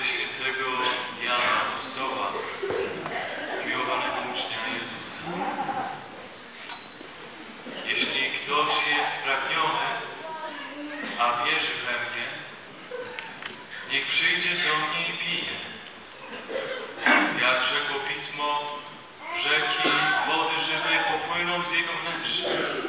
świętego Jana Apostoła, umiłowanego ucznia Jezusa. Jeśli ktoś jest spragniony, a wierzy we mnie, niech przyjdzie do mnie i pije. Jak rzekło Pismo, rzeki wody żywej popłyną z jego wnętrza.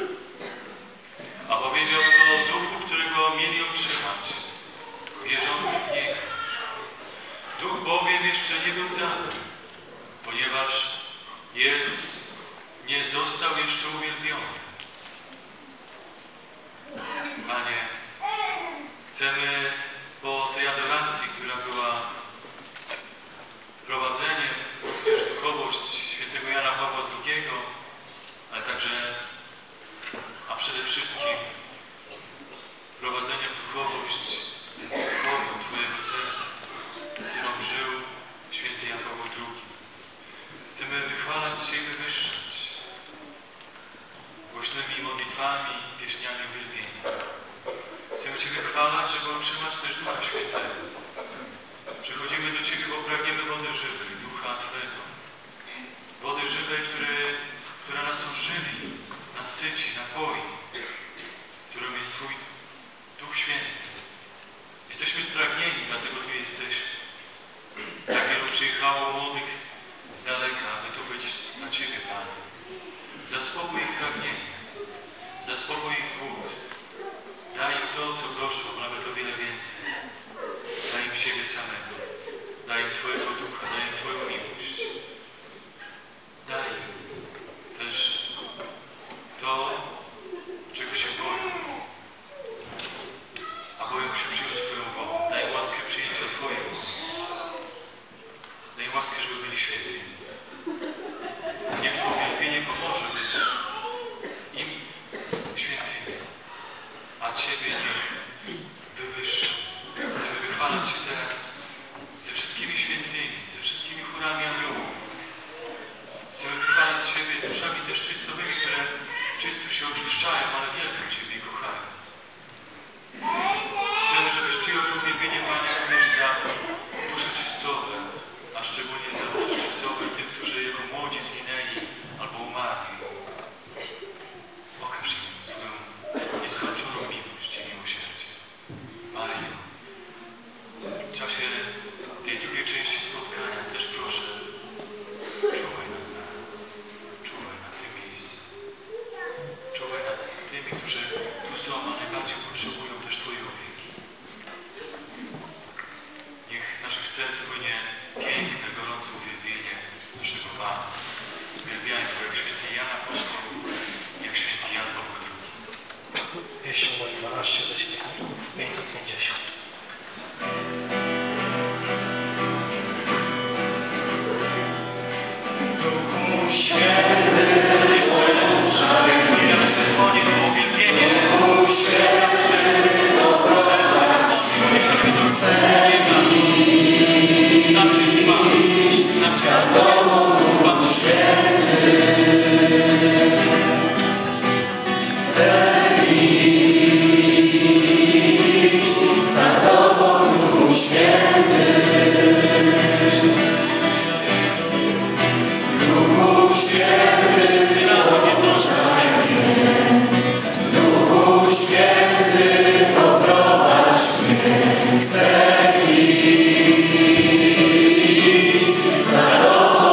A powiedział to Duchu, którego mieli otrzymać, wierzący w Niego. Duch bowiem jeszcze nie był dany, ponieważ Jezus nie został jeszcze uwielbiony. Panie, chcemy po tej adoracji, która była wprowadzeniem w duchowość świętego Jana Pawła II, ale także, a przede wszystkim wprowadzeniem w duchowość Twoją, Twojego serca, którą żył święty Jan Paweł II. Chcemy wychwalać Cię i wywyższać głośnymi modlitwami, pieśniami uwielbienia. Chcemy Cię wychwalać, żeby otrzymać też Ducha Świętego. Przychodzimy do Ciebie, bo pragniemy wody żywej, Ducha Twego. Wody żywej, która nas ożywi, nasyci, napoi, którą jest Twój Duch Święty. Jesteśmy spragnieni, dlatego Tu jesteśmy. Tak wielu przyjechało młodych z daleka, aby tu być na Ciebie, Panie. Zaspokój ich pragnienie, zaspokój ich głód. Daj im to, co proszą, nawet o wiele więcej. Daj im siebie samego. Daj im Twojego Ducha, daj im Twoją miłość. Daj im też to, czego się boją. A boją się przyjąć Twoją wolę. Daj im łaskę przyjęcia Twojej woli. Daj im łaskę, żeby byli świętymi. Niech to uwielbienie pomoże być im świętymi, a Ciebie niech wywyższy. Chcemy wychwalać Cię teraz ze wszystkimi świętymi, ze wszystkimi chórami aniołów. Chcemy wychwalać Ciebie z duszami też czystowymi, które w czystu się oczyszczają, ale wielbią Ciebie i kochają. Chcemy, żebyś przyjął to uwielbienie, Panie, również za dusze czystowe, a szczególnie za dusze czystowe tych, którzy jako młodzi zginęli albo umarli. Okaż im swoją nieskończoną miłość i miłosierdzie. Maryjo, w czasie tej drugiej części spotkania też proszę, czuwaj nad nami, czuwaj nad tym miejscem, czuwaj nad tymi, którzy tu są, a najbardziej potrzebują też Twojej opieki. Niech z naszych serc płynie piękne, gorące uwielbienie naszego Pana. Uwielbiajmy go jak święty Jan Apostoł, jak święty Jan Paweł II. Pieśń numer 12 ze śpiewników 550. Duchu Święty, Jeszcze żadnych zmieniamy się dłonie, to uwielbienie. Duchu Święty, doprowadź mnie, chcę Nam jest Pan, nam za Tobą, Duchu Święty. Chcę iść za Tobą, Duchu Święty. Duchu Święty, poprowadź mnie. Duchu Święty, poprowadź mnie. Chcę iść za Tobą.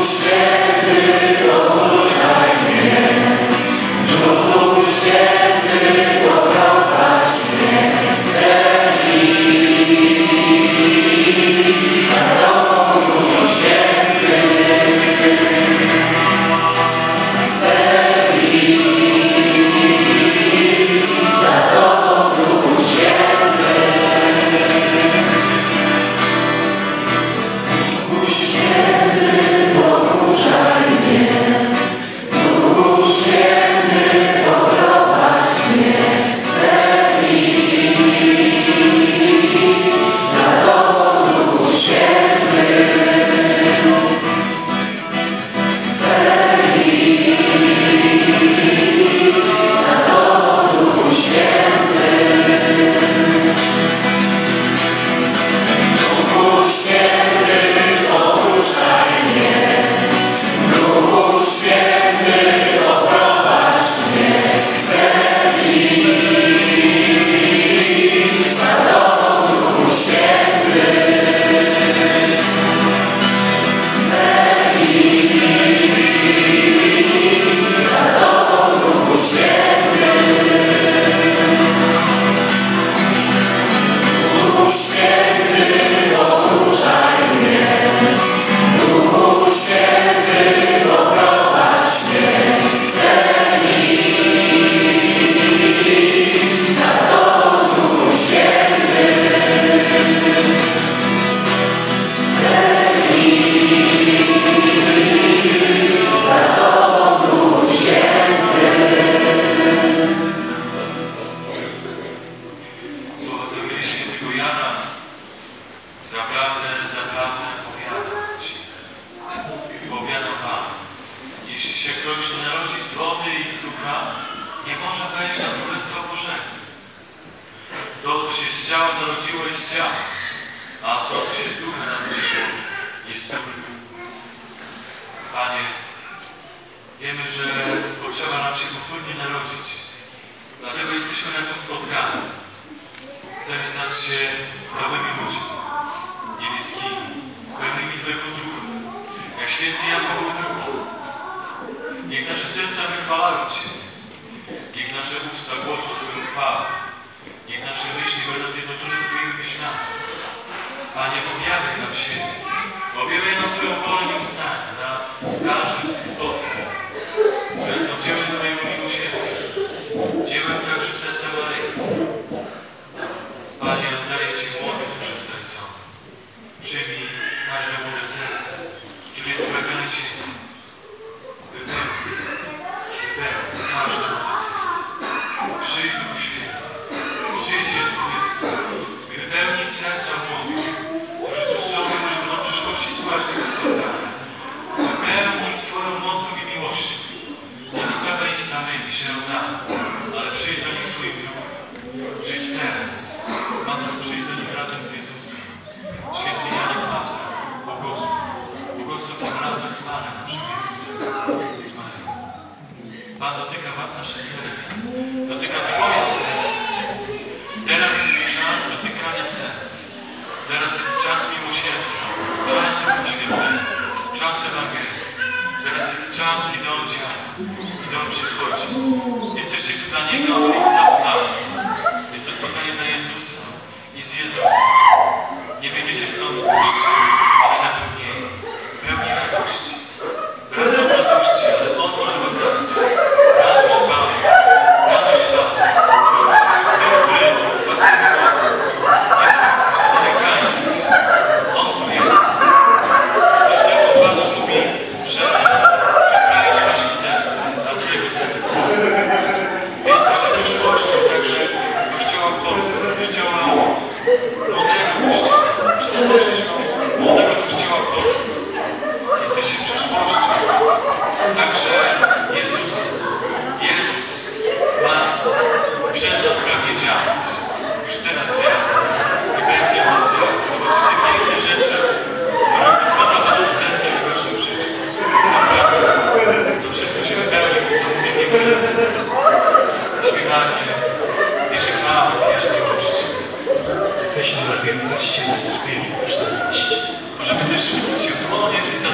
Możemy też się w dłonie, zadzwonię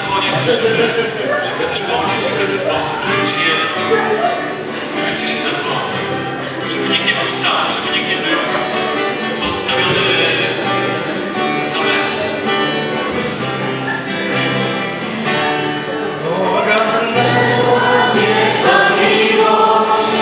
żeby też pouczyć ich w taki sposób, żeby ci ci się zadbali. Żeby nikt nie był sam, żeby nikt nie był pozostawiony samemu. Ogarnęła mnie ta miłość,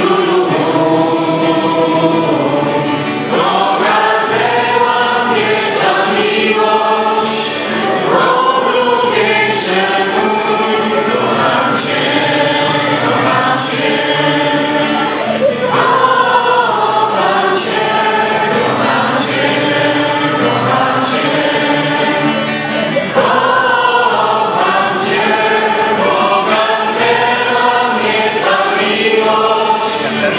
ogarnęła mnie ta miłość, oblubieńcze mój, kocham Cię, kocham Cię. Kocham Cię, kocham Cię, kocham Cię. Kocham Cię, ogarnęła mnie ta miłość.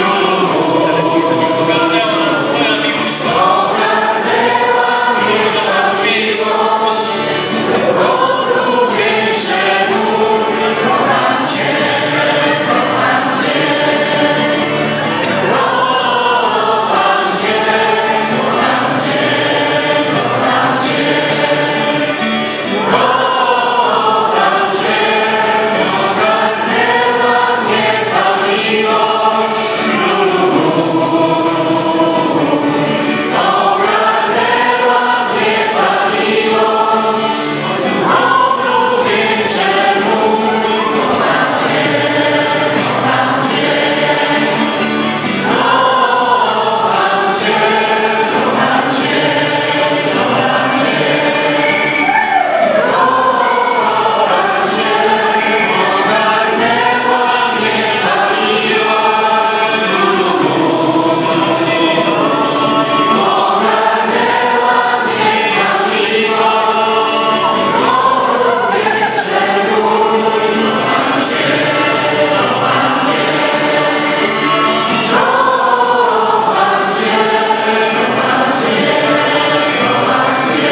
Ogarnęła nas Twoja miłość, Ogarnęła mnie ta miłość. Oblubieńcze mój, kocham Cię, kocham Cię. Kocham Cię, kocham Cię, kocham Cię. Kocham Cię, ogarnęła mnie ta miłość. Ogarnęła mnie ta miłość. Oblubieńcze mój, kocham Cię, kocham Cię. Kocham Cię, kocham Cię, kocham Cię. Kocham Cię, ogarnęła mnie ta miłość. Ogarnęła mnie ta miłość. Oblubieńcze mój, kocham Cię, kocham Cię. Kocham Cię, kocham Cię, kocham Cię.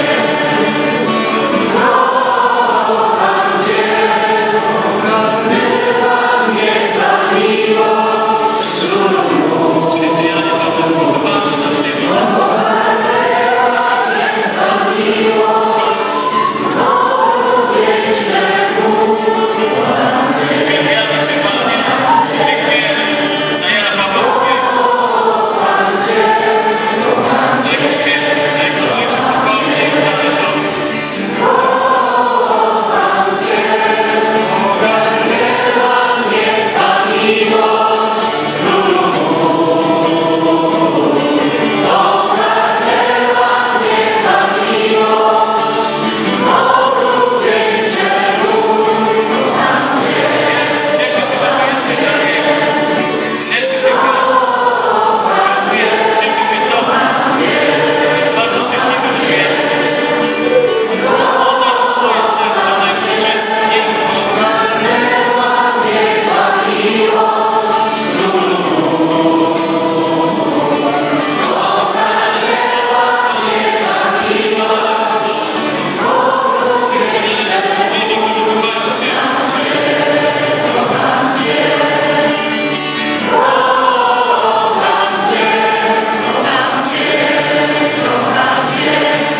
Kocham Cię, ogarnęła mnie ta miłość. Święty Janie Paweł, towarzysz nam w niebie. Dziękujemy Cię, Panie. Dziękujemy za Jana Pawła II. Za jego świętość, za jego życie pokorne i oddane Bogu. Ogarnęła mnie ta miłość. Ogarnęła mnie ta miłość. Oblubieńcze mój, kocham Cię. Jezus, cieszę się, że tu jesteś, Daniel. Cieszę się, Jezus. Cieszę się Tobą. Jest bardzo szczęśliwy, że tu jesteś. Oddaj mu swoje serce, oddaj mu czystą piękność. Ogarnęła mnie ta miłość. Tymi, którzy kochają Cię. Kocham Cię. Kocham Cię, kocham Cię, kocham Cię.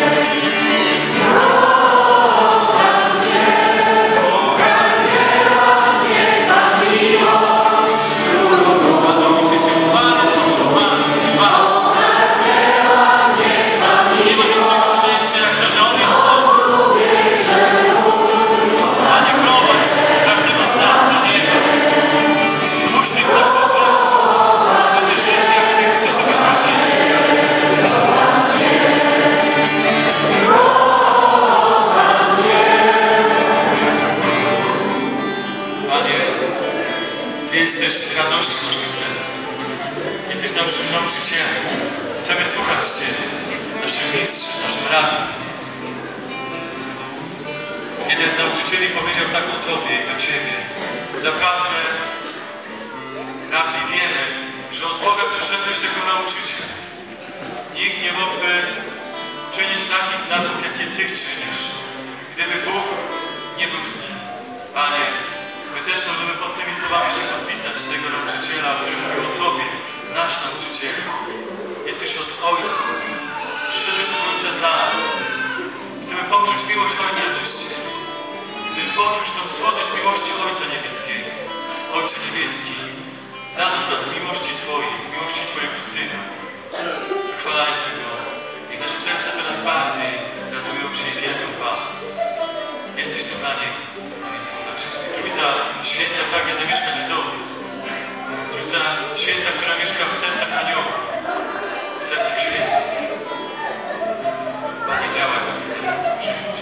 Kocham Cię, ogarnęła mnie ta miłość. Radujcie się, Pan jest pośród was. Ogarnęła mnie ta Nie ma większego szczęścia, jak to żołnierz Bogu. A nie prowadź każdego z nas do niego. Puśćmy w nasze życie, żeby żyć jak Ty chcesz, abyśmy żyli. Panie, Ty jesteś radością naszych serc. Jesteś naszym nauczycielem. Chcemy słuchać Ciebie, naszym mistrzem, naszym rabim. Jeden z nauczycieli powiedział tak o Tobie i do Ciebie. Zaprawdę, rabbi, wiemy, że od Boga przyszedłeś jako nauczyciel. Nikt nie mógłby czynić takich znaków, jakie Ty czynisz, gdyby Bóg nie był z nim. Panie, my też możemy pod tymi słowami się podpisać tego nauczyciela, który mówił o Tobie, nasz nauczyciel. Jesteś od Ojca. Przyszedłeś od Ojca dla nas. Chcemy poczuć miłość Ojca w życiu. Chcemy poczuć tą słodycz miłości Ojca Niebieskiego. Ojcze Niebieski, zanurz nas w miłości Twojej, w miłości Twojego Syna. Chwalajmy Go. Niech nasze serca coraz bardziej radują się i wielbią Pana. Jesteś tu dla Niego. Jest tu dla Ciebie. Trójca Święta pragnie zamieszkać w Tobie. Trójca Święta, która mieszka w sercach aniołów, w sercach świętych. Panie, działaj nas teraz. Przyjdź.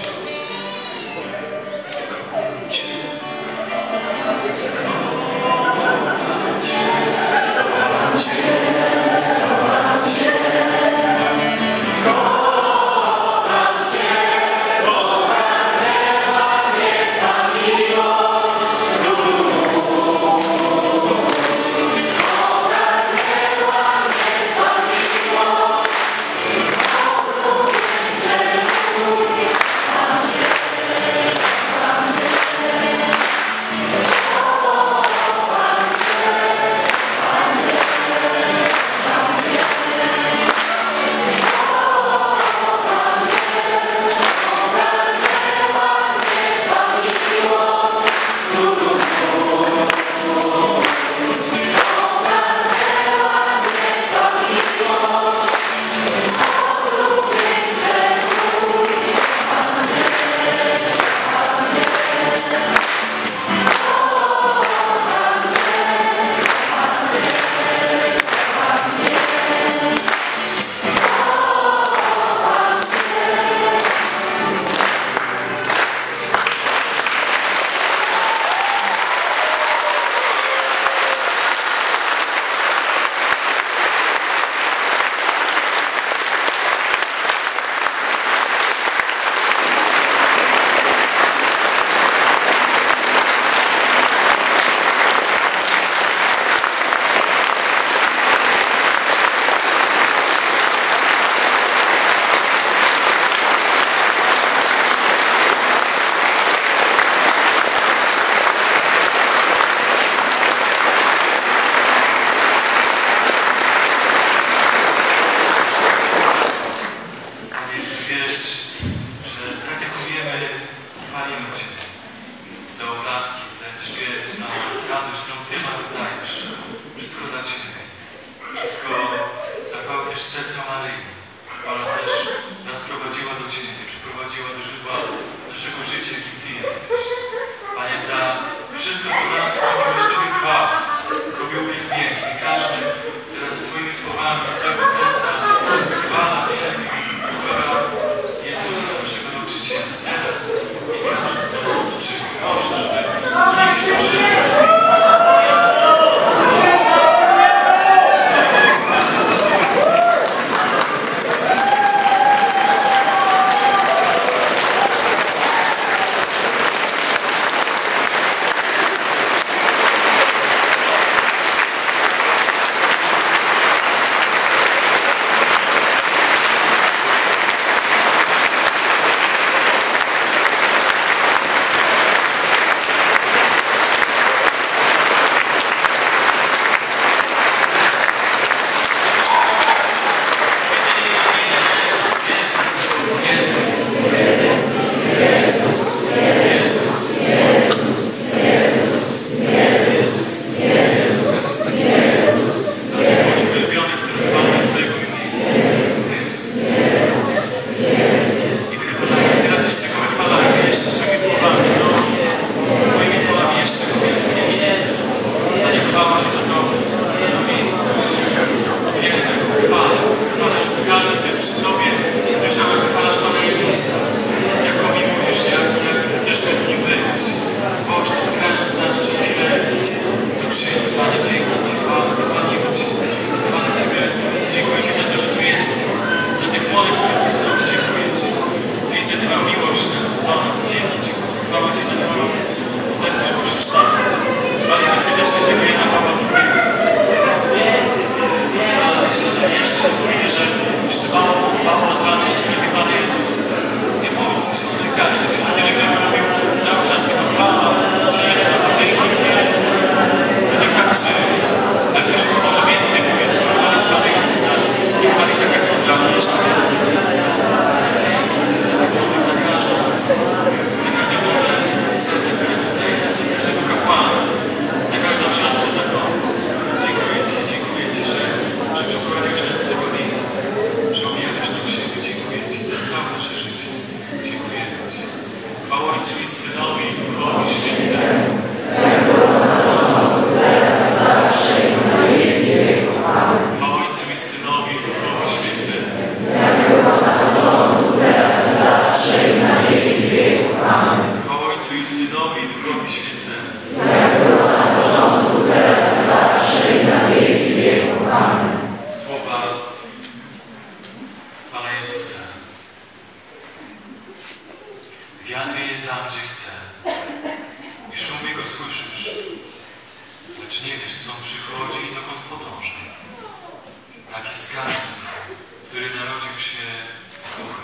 go słyszysz, lecz nie wiesz, skąd przychodzi i dokąd podąża. Tak jest każdy, który narodził się z Ducha.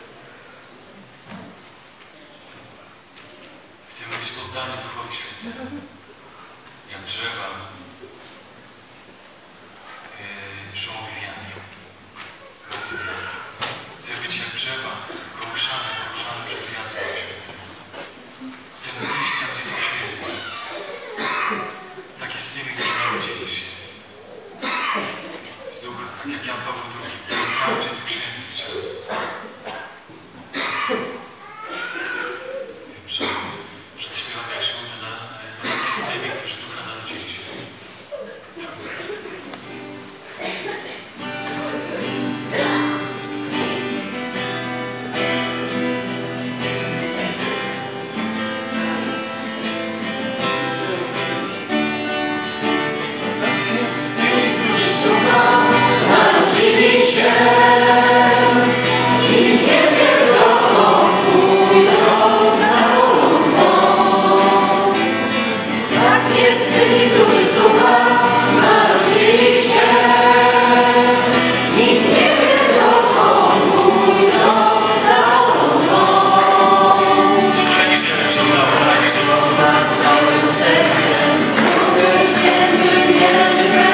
Chcemy być poddani Duchowi Świętemu, jak drzewa szumowi wiatru, chodzi wiatr. Chcę być jak drzewa, kołyszane przez wiatr Świętego. Chcemy iść tam, gdzie Duch Święty. Tak jest z tymi, którzy narodzili się z Ducha, tak jak Jan Paweł II. Tam, gdzie Duch Święty trzeba. Wiem, że zaśpiewamy jak szkoły na tak jest z tymi, którzy Ducha narodzili się. Narodzili się i w niebie dokąd pójdą całą noc. Tak jest z tymi, którzy z Ducha narodzili się i w niebie dokąd pójdą całą noc. Całym sercem, świętym wielbem.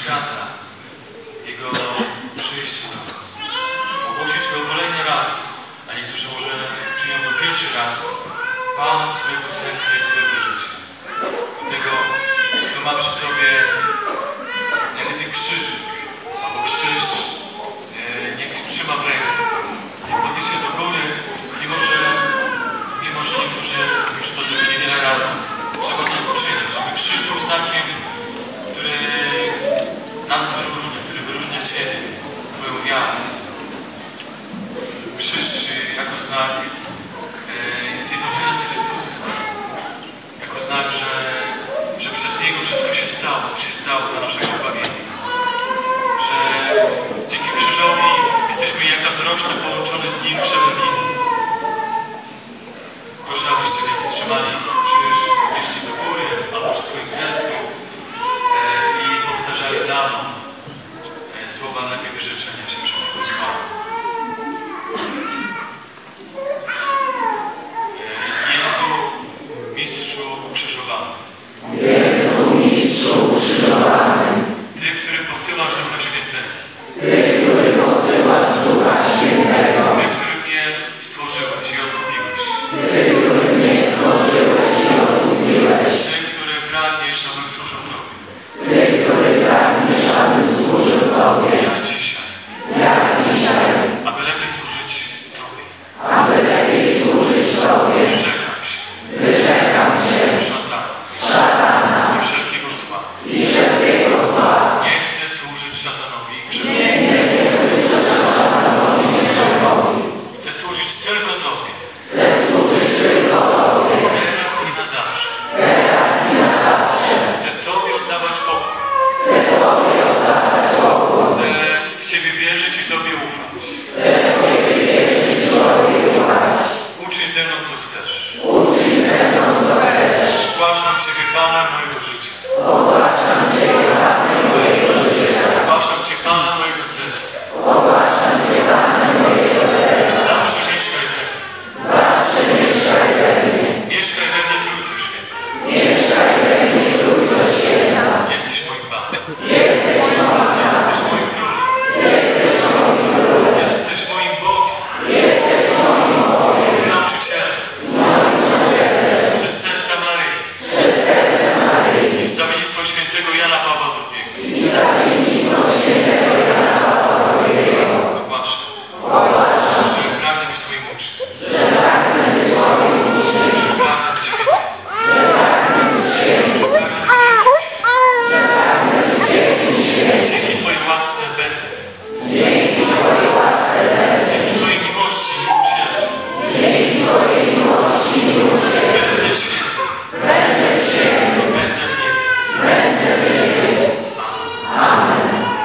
przeszkadza Jego przyjściu do nas. Ogłosić Go kolejny raz, a niektórzy może czynią to pierwszy raz, Panem swojego serca i swojego życia. Do tego, kto ma przy sobie najlepiej krzyżyk, albo krzyż, niech trzyma w ręku, niech podniesie do góry, mimo że niektórzy już to zrobili wiele razy. Trzeba to uczynić, żeby krzyż był znakiem, który nas wyróżnia, który wyróżnia Ciebie, Twoją wiarę. Krzyż jako znak zjednoczenia z Chrystusem, jako znak, że przez Niego wszystko się stało, co się stało dla naszego zbawienia. Że dzięki krzyżowi jesteśmy jak latorośle połączone z Nim krzewem winy. Proszę, abyście więc trzymali krzyż